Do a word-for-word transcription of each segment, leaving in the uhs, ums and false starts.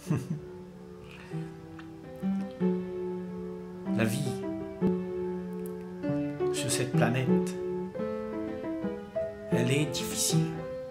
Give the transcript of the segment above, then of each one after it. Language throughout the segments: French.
La vie sur cette planète, elle est difficile.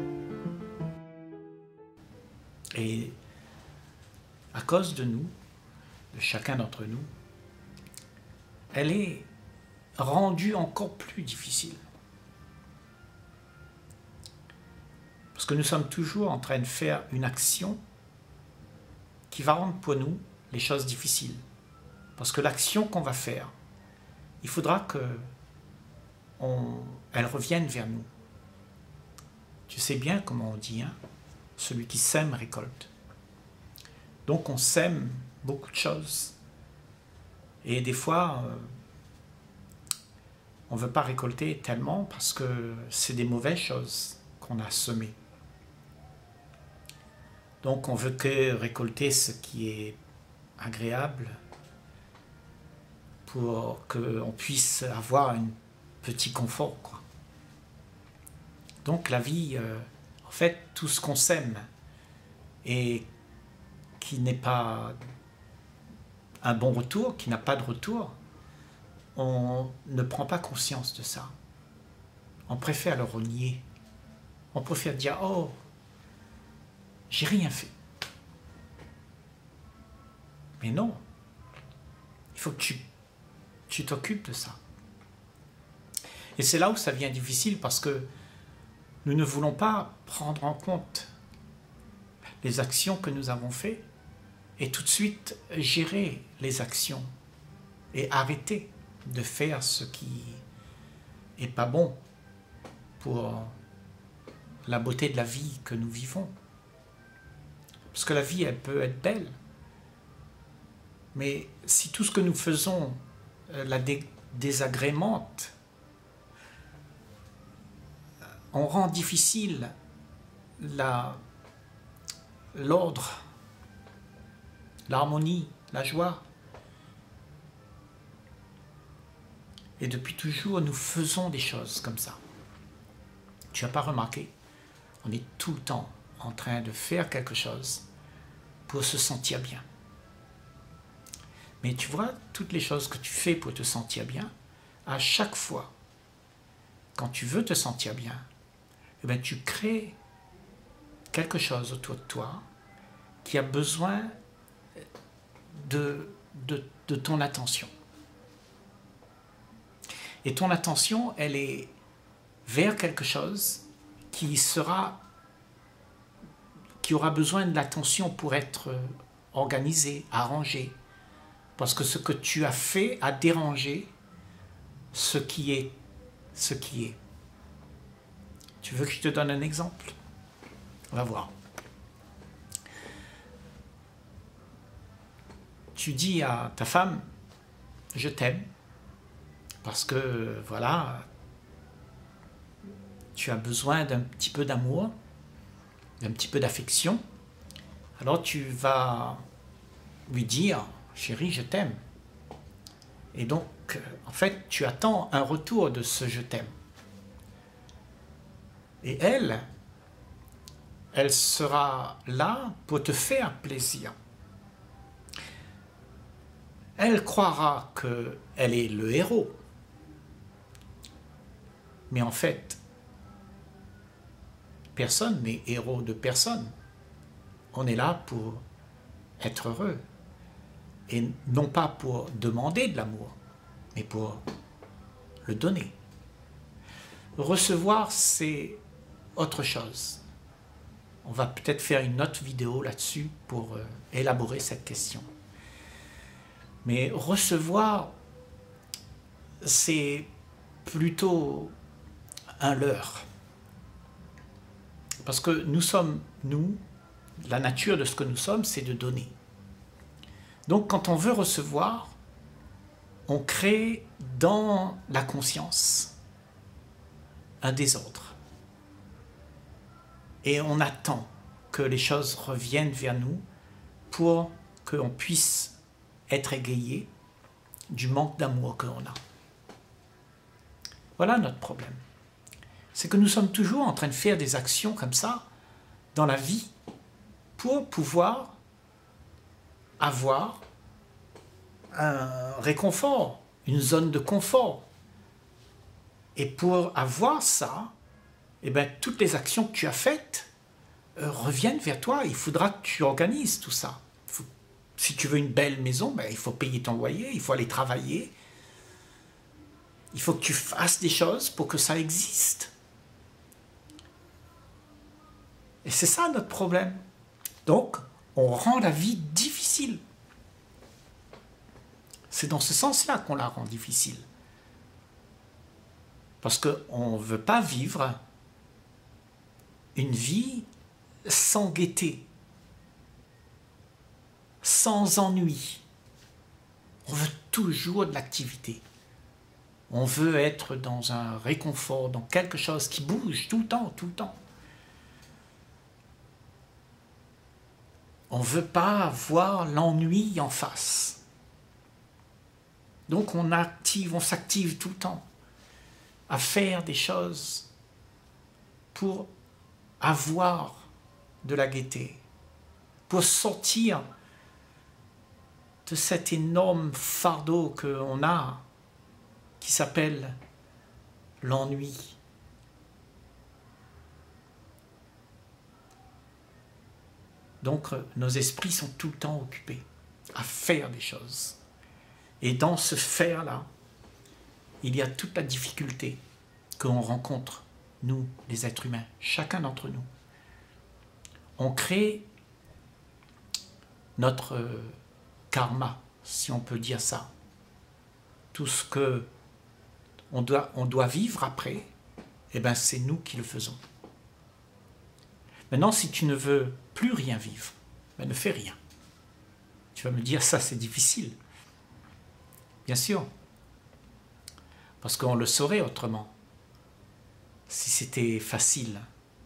Et à cause de nous, de chacun d'entre nous, elle est rendue encore plus difficile. Parce que nous sommes toujours en train de faire une action qui va rendre pour nous les choses difficiles. Parce que l'action qu'on va faire, il faudra qu'elle revienne vers nous. Tu sais bien comment on dit, hein? Celui qui sème récolte. Donc on sème beaucoup de choses. Et des fois, euh, on ne veut pas récolter tellement parce que c'est des mauvaises choses qu'on a semées. Donc on veut que récolter ce qui est agréable pour qu'on puisse avoir un petit confort, quoi. Donc la vie, euh, en fait, tout ce qu'on sème et qui n'est pas un bon retour, qui n'a pas de retour, on ne prend pas conscience de ça. On préfère le renier. On préfère dire « Oh, j'ai rien fait ». Mais non, il faut que tu tu t'occupes de ça. Et c'est là où ça devient difficile parce que nous ne voulons pas prendre en compte les actions que nous avons faites et tout de suite gérer les actions et arrêter de faire ce qui n'est pas bon pour la beauté de la vie que nous vivons. Parce que la vie, elle peut être belle. Mais si tout ce que nous faisons la dé désagrémente, on rend difficile l'ordre, l'harmonie, la joie. Et depuis toujours, nous faisons des choses comme ça. Tu n'as pas remarqué? On est tout le temps en train de faire quelque chose pour se sentir bien. Mais tu vois, toutes les choses que tu fais pour te sentir bien, à chaque fois, quand tu veux te sentir bien, eh bien, tu crées quelque chose autour de toi qui a besoin de, de, de ton attention. Et ton attention, elle est vers quelque chose qui sera, qui aura besoin de l'attention pour être organisé, arrangé. Parce que ce que tu as fait a dérangé ce qui est, ce qui est. Tu veux que je te donne un exemple? On va voir. Tu dis à ta femme, je t'aime, parce que, voilà, tu as besoin d'un petit peu d'amour, d'un petit peu d'affection. Alors tu vas lui dire, chérie, je t'aime. Et donc, en fait, tu attends un retour de ce je t'aime. Et elle, elle sera là pour te faire plaisir. Elle croira qu'elle est le héros. Mais en fait, personne n'est héros de personne. On est là pour être heureux. Et non pas pour demander de l'amour, mais pour le donner. Recevoir, c'est autre chose. On va peut-être faire une autre vidéo là-dessus pour euh, élaborer cette question. Mais recevoir, c'est plutôt un leurre. Parce que nous sommes, nous, la nature de ce que nous sommes, c'est de donner. Donc quand on veut recevoir, on crée dans la conscience un désordre. Et on attend que les choses reviennent vers nous pour qu'on puisse être égayé du manque d'amour que l'on a. Voilà notre problème. C'est que nous sommes toujours en train de faire des actions comme ça dans la vie pour pouvoir avoir un réconfort, une zone de confort. Et pour avoir ça, eh bien, toutes les actions que tu as faites euh, reviennent vers toi. Il faudra que tu organises tout ça. Faut, si tu veux une belle maison, ben, il faut payer ton loyer, il faut aller travailler. Il faut que tu fasses des choses pour que ça existe. Et c'est ça notre problème. Donc, on rend la vie difficile. C'est dans ce sens-là qu'on la rend difficile. Parce qu'on ne veut pas vivre une vie sans gaieté, sans ennui. On veut toujours de l'activité. On veut être dans un réconfort, dans quelque chose qui bouge tout le temps, tout le temps. On ne veut pas voir l'ennui en face. Donc on active, on s'active tout le temps à faire des choses pour avoir de la gaieté, pour sortir de cet énorme fardeau qu'on a, qui s'appelle l'ennui. Donc nos esprits sont tout le temps occupés à faire des choses. Et dans ce faire-là, il y a toute la difficulté qu'on rencontre, nous, les êtres humains, chacun d'entre nous. On crée notre karma, si on peut dire ça. Tout ce que on doit, on doit vivre après, eh ben c'est nous qui le faisons. Maintenant, si tu ne veux plus rien vivre, ben ne fais rien. Tu vas me dire, ça c'est difficile. Bien sûr. Parce qu'on le saurait autrement, si c'était facile.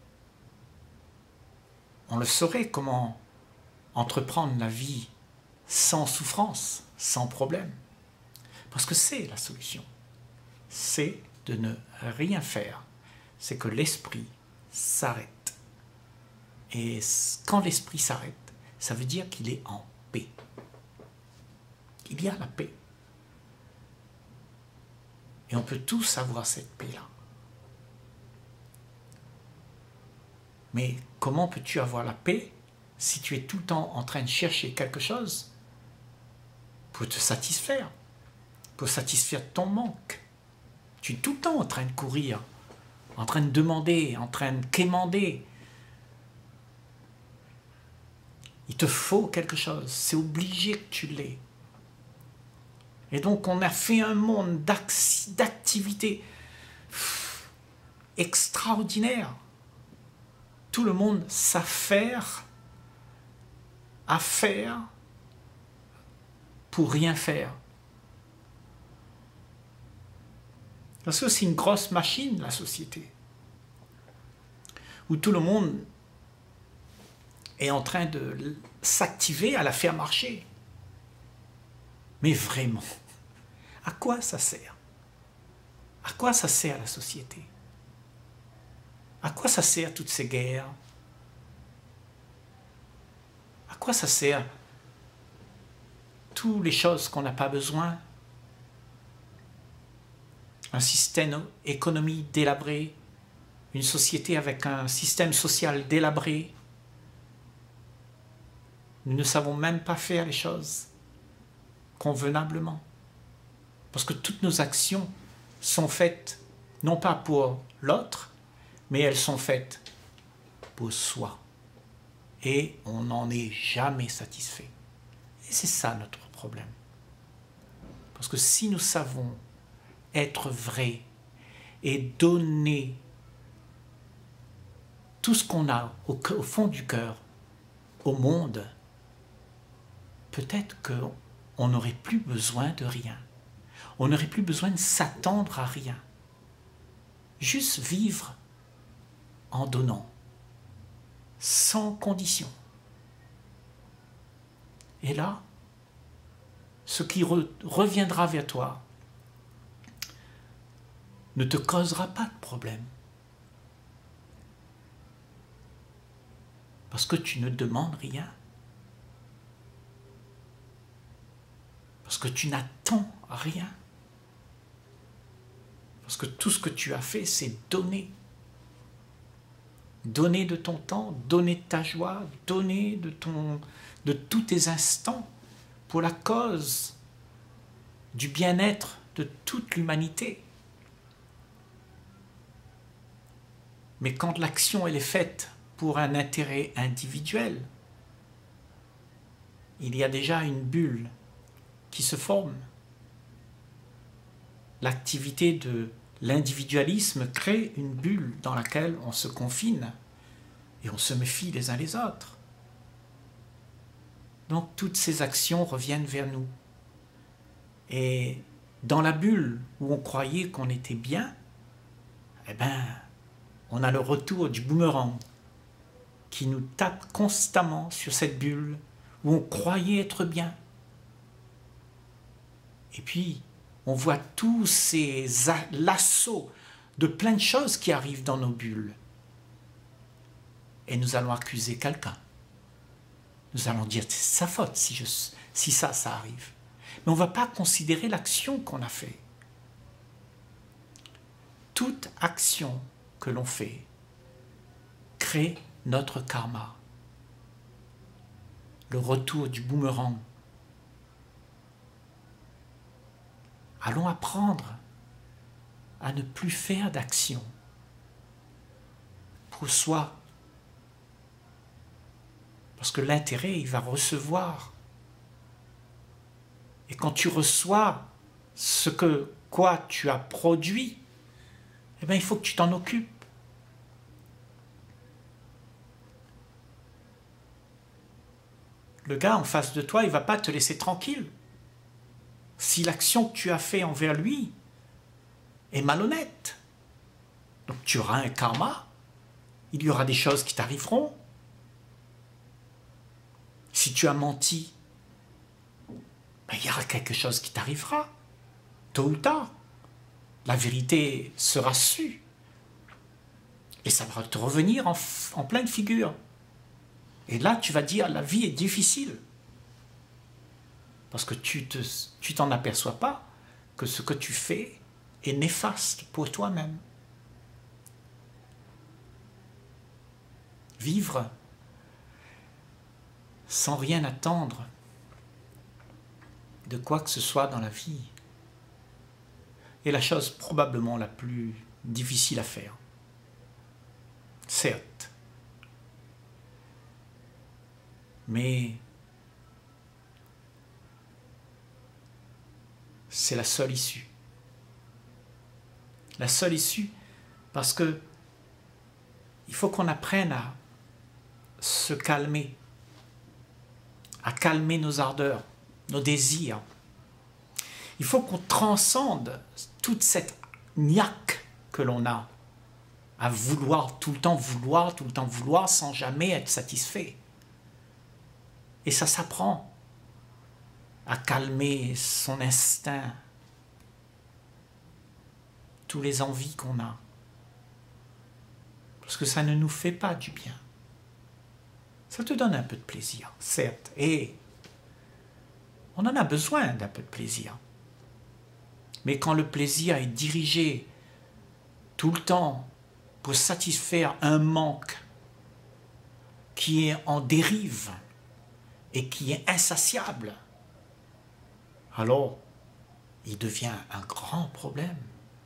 On le saurait comment entreprendre la vie sans souffrance, sans problème. Parce que c'est la solution. C'est de ne rien faire. C'est que l'esprit s'arrête. Et quand l'esprit s'arrête, ça veut dire qu'il est en paix. Il y a la paix. Et on peut tous avoir cette paix-là. Mais comment peux-tu avoir la paix si tu es tout le temps en train de chercher quelque chose pour te satisfaire, pour satisfaire ton manque? Tu es tout le temps en train de courir, en train de demander, en train de quémander. Il te faut quelque chose, c'est obligé que tu l'aies. Et donc on a fait un monde d'activités extraordinaires. Tout le monde s'affaire à faire pour rien faire. Parce que c'est une grosse machine, la société, où tout le monde est en train de s'activer à la faire marcher. Mais vraiment, à quoi ça sert? À quoi ça sert la société? À quoi ça sert toutes ces guerres? À quoi ça sert toutes les choses qu'on n'a pas besoin? Un système économique délabré, une société avec un système social délabré. Nous ne savons même pas faire les choses convenablement. Parce que toutes nos actions sont faites, non pas pour l'autre, mais elles sont faites pour soi. Et on n'en est jamais satisfait. Et c'est ça notre problème. Parce que si nous savons être vrais et donner tout ce qu'on a au, au fond du cœur au monde, peut-être qu'on n'aurait plus besoin de rien. On n'aurait plus besoin de s'attendre à rien. Juste vivre en donnant, sans condition. Et là, ce qui re- reviendra vers toi ne te causera pas de problème. Parce que tu ne demandes rien. Parce que tu n'attends rien. Parce que tout ce que tu as fait, c'est donner. Donner de ton temps, donner de ta joie, donner de, ton, de tous tes instants pour la cause du bien-être de toute l'humanité. Mais quand l'action elle est faite pour un intérêt individuel, il y a déjà une bulle qui se forme. L'activité de l'individualisme crée une bulle dans laquelle on se confine et on se méfie les uns les autres. Donc toutes ces actions reviennent vers nous. Et dans la bulle où on croyait qu'on était bien, eh ben, on a le retour du boomerang qui nous tape constamment sur cette bulle où on croyait être bien. Et puis, on voit tous ces lassauts de plein de choses qui arrivent dans nos bulles. Et nous allons accuser quelqu'un. Nous allons dire, c'est sa faute si, je, si ça, ça arrive. Mais on ne va pas considérer l'action qu'on a faite. Toute action que l'on fait crée notre karma. Le retour du boomerang. Allons apprendre à ne plus faire d'action pour soi. Parce que l'intérêt, il va recevoir. Et quand tu reçois ce que quoi tu as produit, eh bien, il faut que tu t'en occupes. Le gars en face de toi, il ne va pas te laisser tranquille. Si l'action que tu as faite envers lui est malhonnête. Donc tu auras un karma, il y aura des choses qui t'arriveront. Si tu as menti, ben, il y aura quelque chose qui t'arrivera, tôt ou tard. La vérité sera sue. Et ça va te revenir en, en pleine figure. Et là, tu vas dire, la vie est difficile. Parce que tu te, tu t'en aperçois pas que ce que tu fais est néfaste pour toi-même. Vivre sans rien attendre de quoi que ce soit dans la vie est la chose probablement la plus difficile à faire. Certes. Mais c'est la seule issue. La seule issue parce que il faut qu'on apprenne à se calmer, à calmer nos ardeurs, nos désirs. Il faut qu'on transcende toute cette niaque que l'on a à vouloir, tout le temps vouloir, tout le temps vouloir sans jamais être satisfait. Et ça s'apprend à calmer son instinct, tous les envies qu'on a. Parce que ça ne nous fait pas du bien. Ça te donne un peu de plaisir, certes, et on en a besoin d'un peu de plaisir. Mais quand le plaisir est dirigé tout le temps pour satisfaire un manque qui est en dérive et qui est insatiable, alors il devient un grand problème.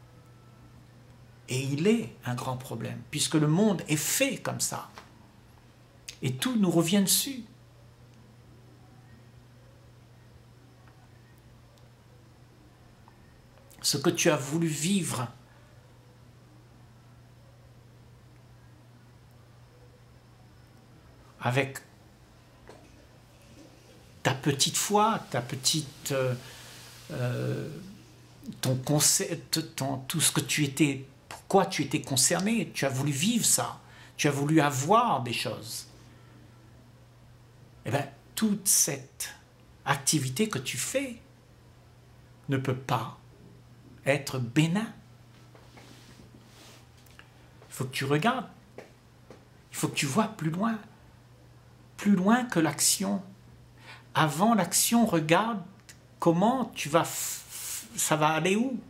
Et il est un grand problème, puisque le monde est fait comme ça. Et tout nous revient dessus. Ce que tu as voulu vivre avec ta petite foi, ta petite, euh, euh, ton concept, ton, tout ce que tu étais, pourquoi tu étais concerné, tu as voulu vivre ça, tu as voulu avoir des choses. Eh bien, toute cette activité que tu fais ne peut pas être bénin. Il faut que tu regardes, il faut que tu vois plus loin, plus loin que l'action. Avant l'action, regarde comment tu vas, ça va aller où?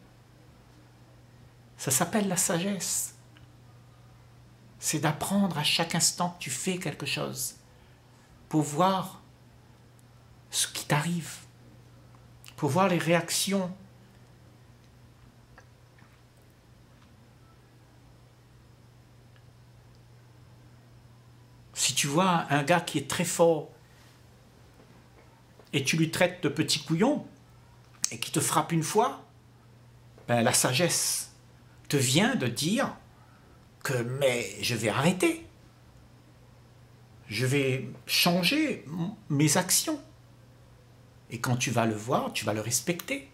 Ça s'appelle la sagesse. C'est d'apprendre à chaque instant que tu fais quelque chose pour voir ce qui t'arrive, pour voir les réactions. Si tu vois un gars qui est très fort et tu lui traites de petit couillon et qui te frappe une fois, ben la sagesse te vient de dire que mais je vais arrêter. Je vais changer mes actions. Et quand tu vas le voir, tu vas le respecter.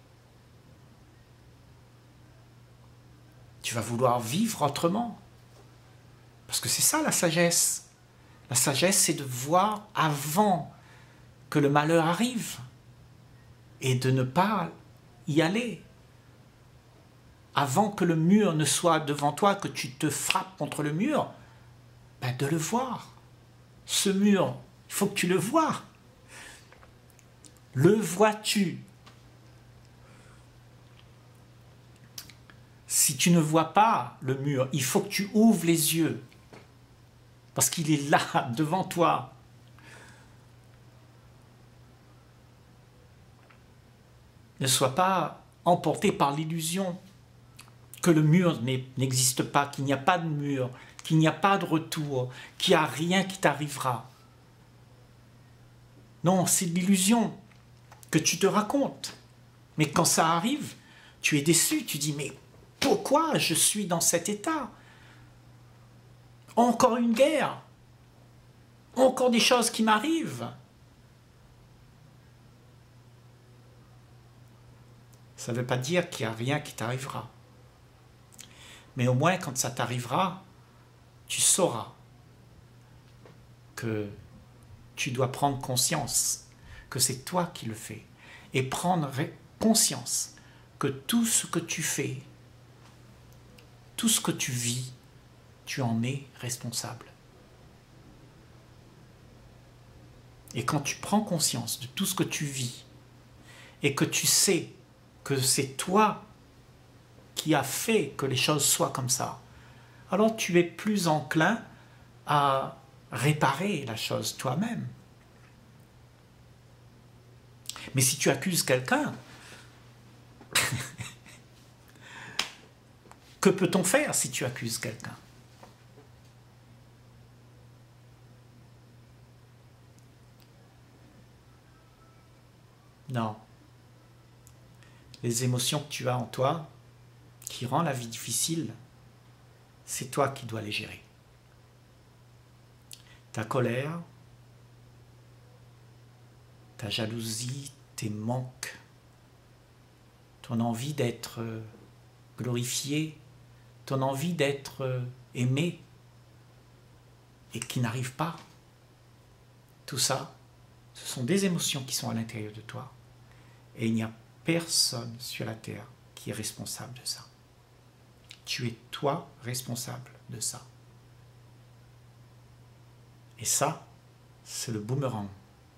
Tu vas vouloir vivre autrement. Parce que c'est ça la sagesse. La sagesse, c'est de voir avant que le malheur arrive et de ne pas y aller. Avant que le mur ne soit devant toi, que tu te frappes contre le mur, ben de le voir. Ce mur, il faut que tu le vois. Le vois-tu? Si tu ne vois pas le mur, il faut que tu ouvres les yeux. Parce qu'il est là, devant toi. Ne sois pas emporté par l'illusion que le mur n'existe pas, qu'il n'y a pas de mur, qu'il n'y a pas de retour, qu'il n'y a rien qui t'arrivera. Non, c'est l'illusion que tu te racontes. Mais quand ça arrive, tu es déçu, tu dis « mais pourquoi je suis dans cet état ? Encore une guerre, encore des choses qui m'arrivent. » Ça ne veut pas dire qu'il n'y a rien qui t'arrivera. Mais au moins, quand ça t'arrivera, tu sauras que tu dois prendre conscience que c'est toi qui le fais. Et prendre conscience que tout ce que tu fais, tout ce que tu vis, tu en es responsable. Et quand tu prends conscience de tout ce que tu vis et que tu sais que c'est toi qui as fait que les choses soient comme ça, alors tu es plus enclin à réparer la chose toi-même. Mais si tu accuses quelqu'un, que peut-on faire si tu accuses quelqu'un? Non. Les émotions que tu as en toi, qui rend la vie difficile, c'est toi qui dois les gérer. Ta colère, ta jalousie, tes manques, ton envie d'être glorifié, ton envie d'être aimé et qui n'arrive pas. Tout ça, ce sont des émotions qui sont à l'intérieur de toi. Et il n'y a personne sur la terre qui est responsable de ça. Tu es toi responsable de ça. Et ça, c'est le boomerang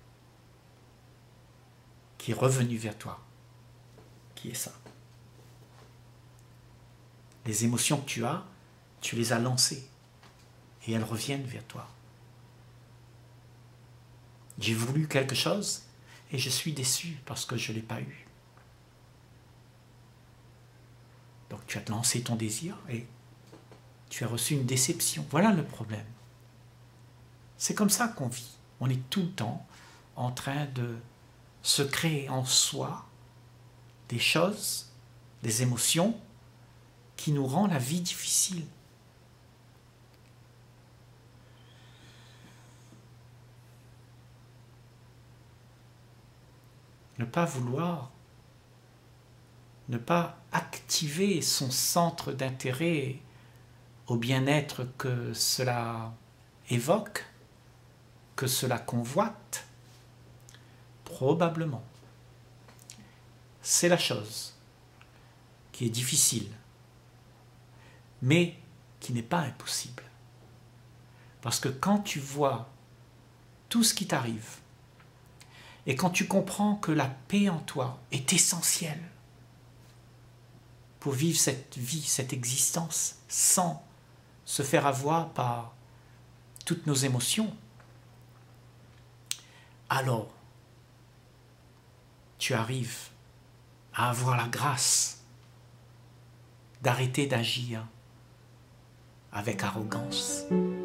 qui est revenu vers toi, qui est ça. Les émotions que tu as, tu les as lancées et elles reviennent vers toi. J'ai voulu quelque chose et je suis déçu parce que je ne l'ai pas eu. Donc tu as lancé ton désir et tu as reçu une déception. Voilà le problème. C'est comme ça qu'on vit. On est tout le temps en train de se créer en soi des choses, des émotions qui nous rendent la vie difficile. Ne pas vouloir, ne pas activer son centre d'intérêt au bien-être que cela évoque, que cela convoite, probablement. C'est la chose qui est difficile, mais qui n'est pas impossible. Parce que quand tu vois tout ce qui t'arrive, Et quand tu comprends que la paix en toi est essentielle pour vivre cette vie, cette existence, sans se faire avoir par toutes nos émotions, alors tu arrives à avoir la grâce d'arrêter d'agir avec arrogance.